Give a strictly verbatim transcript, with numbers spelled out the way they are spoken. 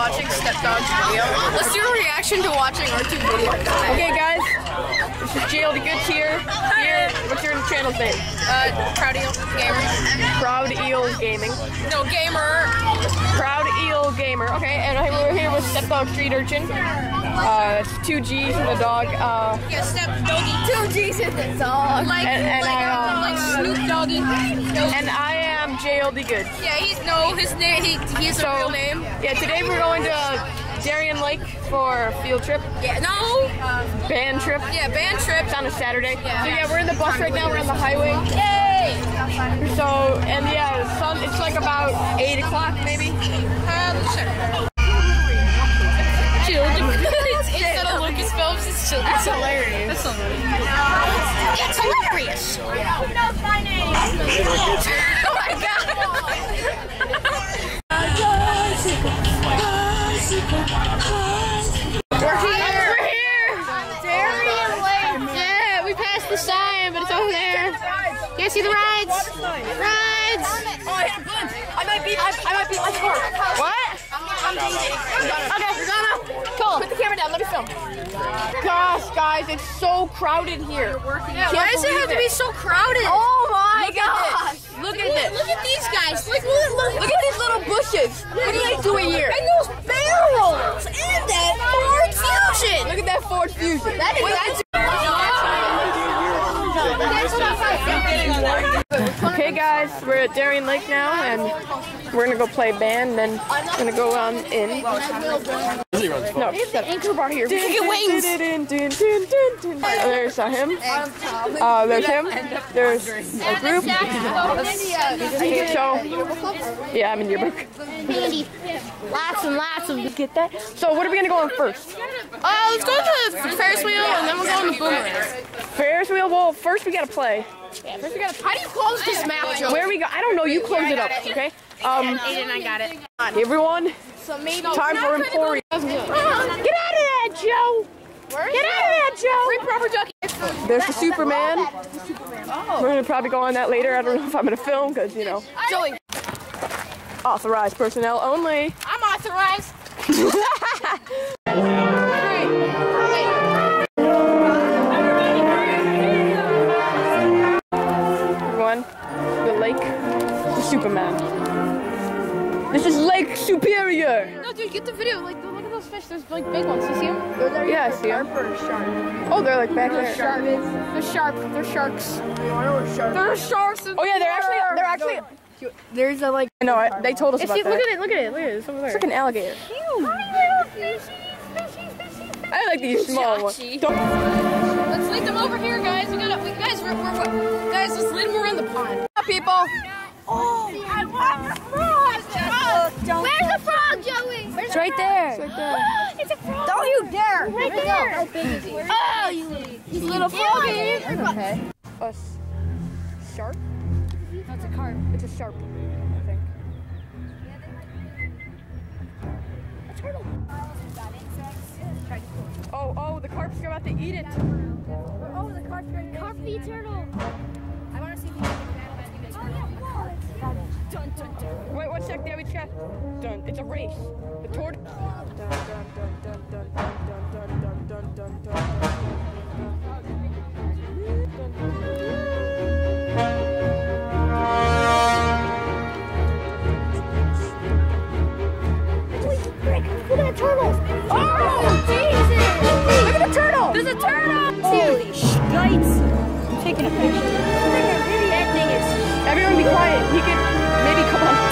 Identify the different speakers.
Speaker 1: watching Stepdog's video. Let's do a reaction to watching our two videos.
Speaker 2: Okay, guys. This is J L D Goods here. Here, what's your channel's name?
Speaker 1: Uh, Proud Eel Gamer.
Speaker 2: Proud Eel Gaming.
Speaker 1: No, Gamer.
Speaker 2: Proud Eel Gamer. Okay, and we're here with Stepdog Street Urchin. Uh, it's two G's and the dog. Uh,
Speaker 1: yeah, Stepdoggy. Two G's and the dog. Like,
Speaker 2: and, and
Speaker 1: like,
Speaker 2: I, um,
Speaker 1: like Snoop Doggy.
Speaker 2: And I am J L D Goods.
Speaker 1: Yeah, he's no, his name. He, he's
Speaker 2: so,
Speaker 1: a real name.
Speaker 2: Yeah, today we're going to Darien Lake for a field trip.
Speaker 1: Yeah, no.
Speaker 2: Band trip.
Speaker 1: Yeah, band trip.
Speaker 2: It's on a Saturday.
Speaker 1: Yeah.
Speaker 2: So yeah, we're in the bus right now. We're on the highway.
Speaker 1: Yay!
Speaker 2: So and yeah, the sun. It's like about eight o'clock maybe.
Speaker 1: Um, sure. Instead of Lucas Phillips, it's Children.
Speaker 2: That's hilarious.
Speaker 1: That's hilarious. It's hilarious. Oh my god.
Speaker 2: We're here. We're here.
Speaker 1: Darien Lake. Yeah, we passed the sign, but it's over there. You see the rides? Rides.
Speaker 2: Oh, yeah, good. I might be. I, I might be my car. What?
Speaker 1: I'm
Speaker 2: Okay, you're gonna.
Speaker 1: cool.
Speaker 2: Put the camera down. Let me film. Gosh, guys, it's so crowded here.
Speaker 1: Yeah, why does it have to be so crowded?
Speaker 2: Oh my
Speaker 1: Look
Speaker 2: gosh!
Speaker 1: at this.
Speaker 2: Look
Speaker 1: Look
Speaker 2: at this.
Speaker 1: Look at these guys. Look, look, look.
Speaker 2: Look at these little bushes. What do they do here?
Speaker 1: And those barrels. And that Ford Fusion.
Speaker 2: Look at that Ford Fusion.
Speaker 1: That is
Speaker 2: Wait,
Speaker 1: that's.
Speaker 2: Okay, guys, we're at Darien Lake now, and we're gonna go play band. And then we're gonna go on in. No, there's an anchor bar here.
Speaker 1: Get wings.
Speaker 2: Oh, there's uh, him. Uh, there's him. There's a group. So, yeah, I'm in your book.
Speaker 1: Lots and lots of.
Speaker 2: Get that? So, what are we gonna go on first?
Speaker 1: Uh, let's go to the Ferris wheel and then we'll go on the boomerang.
Speaker 2: Ferris wheel. Well, first we gotta play.
Speaker 1: Yeah, first we gotta. How do you close this map, Joe?
Speaker 2: Where we go? I don't know. You close it up, okay? Um,
Speaker 1: Aiden, I got it.
Speaker 2: everyone,
Speaker 1: So maybe
Speaker 2: time for Emporium.
Speaker 1: Get out
Speaker 2: Get out of that, Joe! Get out of that, Joe!
Speaker 1: Proper ducky.
Speaker 2: There's the Superman. We're gonna probably go on that later. I don't know if I'm gonna film because you know.
Speaker 1: Joey,
Speaker 2: Authorized personnel only.
Speaker 1: I'm authorized.
Speaker 2: Everyone, the lake, the Superman. This is Lake Superior.
Speaker 1: No, dude, get the video. Like, look at those fish. There's like big ones. You see them? They're there.
Speaker 2: Yeah, I see them. Oh, they're like back there.
Speaker 1: Sharp. They're sharp. They're sharks. They're sharks.
Speaker 2: Oh yeah, they're actually they're actually.
Speaker 1: There's a like.
Speaker 2: No, I, they told us about
Speaker 1: See,
Speaker 2: that.
Speaker 1: look at it. Look at it. Look at it. It's over there.
Speaker 2: It's like an alligator. I like these small ones. Don't.
Speaker 1: Let's lead them over here, guys. We gotta, we, guys, we're, we're, we're, guys, let's lead them around the pond.
Speaker 2: People.
Speaker 1: Oh, I want the frog. Where's the frog, Joey? Where's
Speaker 2: It's right there.
Speaker 1: It's right there. It's a frog. Don't you dare. Right there. How big is he? Oh, you, you little froggy.
Speaker 2: Okay. A s- shark?
Speaker 1: That's a carp.
Speaker 2: It's a shark, I think.
Speaker 1: A turtle.
Speaker 2: Oh, oh, the carp's about to eat it.
Speaker 1: Oh, the carp's right there. Carpy turtle. I want to see if you can get that. Dun, dun, dun.
Speaker 2: Wait, one sec, there we check. Done. It's a race. The tortoise. Dun, dun, dun, dun, dun, dun, dun, dun, dun, dun,
Speaker 1: Look at the turtle. Oh, Jesus.
Speaker 2: Look at the turtle.
Speaker 1: There's a turtle. Holy shite.
Speaker 2: Taking a picture.
Speaker 1: That thing is.
Speaker 2: Everyone be quiet. He could maybe come on.